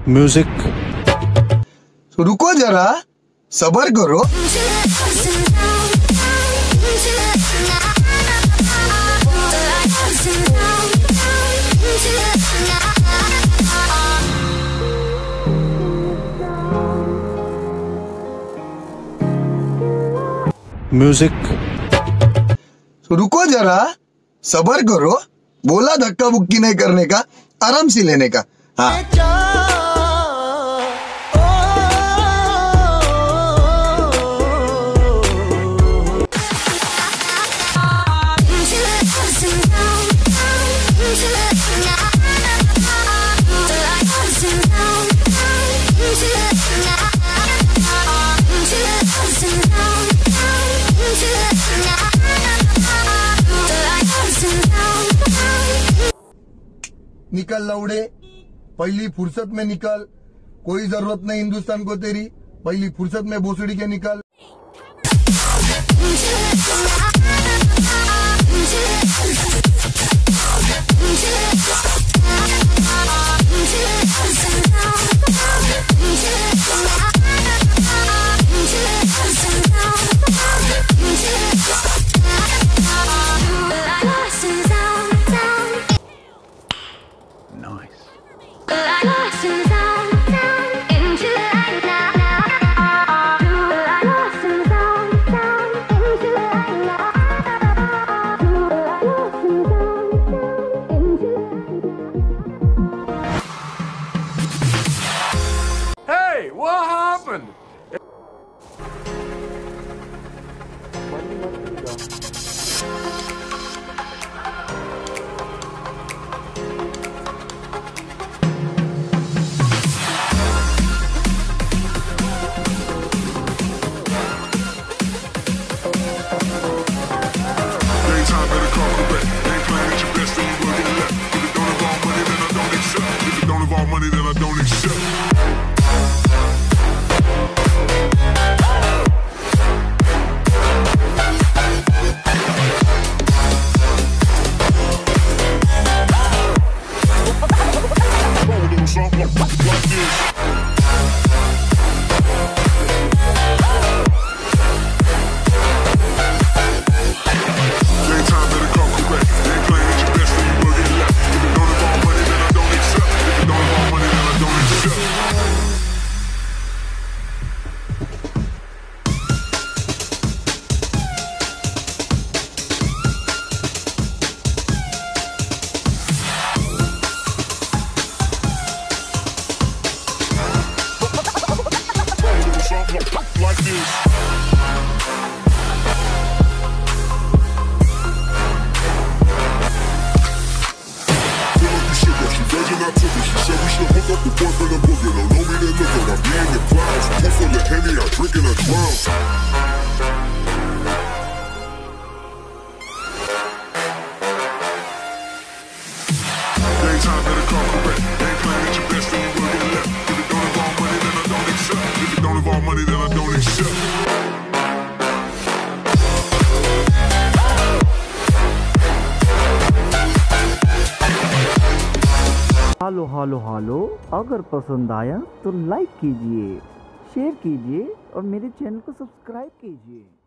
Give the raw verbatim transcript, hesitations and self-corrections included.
Music. रुको जरा, सबर करो। म्यूजिक। रुको जरा, सबर करो। बोला धक्का बुक्की नहीं करने का, आराम से लेने का। हाँ। निकल लौड़े, पहली फुर्सत में निकल। कोई जरूरत नहीं हिंदुस्तान को तेरी, पहली फुर्सत में भोसड़ी के निकल। Hey, what happened? Money that I don't accept. Like this. She virgin, I took her. She said we should hook up the boyfriend and boogie. Don't know me, then look at her. Me and the clouds. Pull full of Henny, I drink and I drown. Daytime better come correct. Ain't playing at your best, then you will get left. If it don't involve money, then I don't accept. If it don't involve money, then I don't accept. हालो हालो हालो, अगर पसंद आया तो like कीजिए, share कीजिए और मेरे channel को subscribe कीजिए।